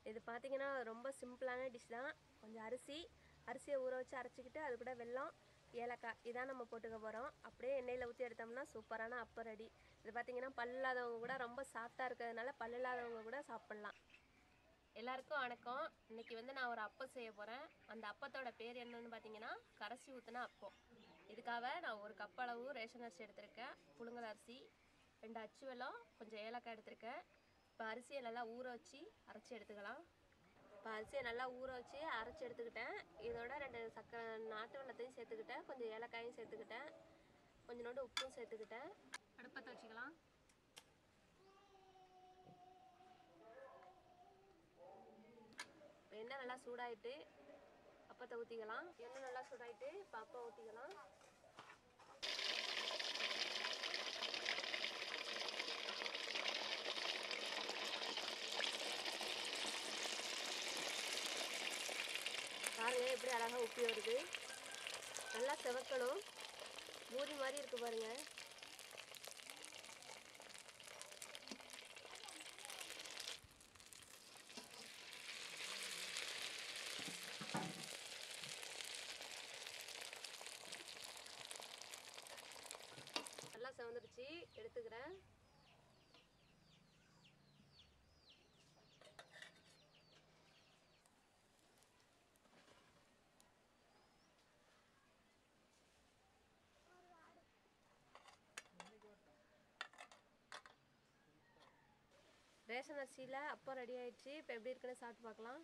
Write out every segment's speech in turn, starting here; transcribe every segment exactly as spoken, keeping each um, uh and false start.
இது பார்த்தீங்கன்னா ரொம்ப சிம்பிளான டிஷ் தான். கொஞ்சம் அரிசி அரிசியை ஊற வச்சு அரைச்சிக்கிட்டு அது கூட வெல்லம், ஏலக்காய் இதான் நம்ம போட்டுக்க போகிறோம். அப்படியே எண்ணெயில் ஊற்றி எடுத்தோம்னா சூப்பரான அப்பம் ரெடி. இது பார்த்தீங்கன்னா பல்லில்லாதவங்க கூட ரொம்ப சாஃப்டாக இருக்கிறதுனால பல்லில்லாதவங்க கூட சாப்பிட்லாம். எல்லாருக்கும் வணக்கம். இன்றைக்கி வந்து நான் ஒரு அப்பம் செய்ய போகிறேன். அந்த அப்பத்தோட பேர் என்னன்னு பார்த்தீங்கன்னா கரைச்சி ஊற்றின அப்பம். இதுக்காக நான் ஒரு கப் அளவு ரேஷன் அரிசி எடுத்திருக்கேன், புழுங்கல் அரிசி, ரெண்டு அச்சு வெல்லம், கொஞ்சம் ஏலக்காய் எடுத்திருக்கேன். இப்போ அரிசியை நல்லா ஊற வச்சு அரைச்சி எடுத்துக்கலாம். இப்போ அரிசியை நல்லா ஊற வச்சு அரைச்சி எடுத்துக்கிட்டேன். இதோட ரெண்டு சக்கரை நாட்டு வெல்லத்தையும் சேர்த்துக்கிட்டேன், கொஞ்சம் ஏலக்காயும் சேர்த்துக்கிட்டேன், கொஞ்சோண்டு உப்பும் சேர்த்துக்கிட்டேன். அடுப்பத்தை வச்சுக்கலாம். இப்போ எண்ணெய் நல்லா சூடாயிட்டு அப்பத்தை ஊற்றிக்கலாம். எண்ணெய் நல்லா சூடாயிட்டு இப்போ அப்பம் ஊற்றிக்கலாம். பாருங்க எப்படி அழகாக உப்பி வருது. நல்லா செவக்கணும். பூரி மாதிரி இருக்கு பாருங்க. நல்லா செவந்துருச்சு, எடுத்துக்கிறேன். ரேஷன் அரிசியில் அப்பம் ரெடி ஆயிடுச்சு. இப்போ எப்படி இருக்குன்னு சாப்பிட்டு பார்க்கலாம்.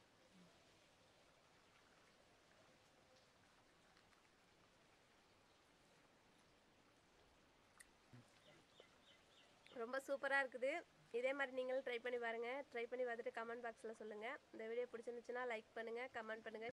ரொம்ப சூப்பராக இருக்குது. இதே மாதிரி நீங்களும் ட்ரை பண்ணி பாருங்கள். ட்ரை பண்ணி பார்த்துட்டு கமெண்ட் பாக்ஸில் சொல்லுங்கள். இந்த வீடியோ பிடிச்சிருந்துச்சுன்னா லைக் பண்ணுங்கள், கமெண்ட் பண்ணுங்கள்.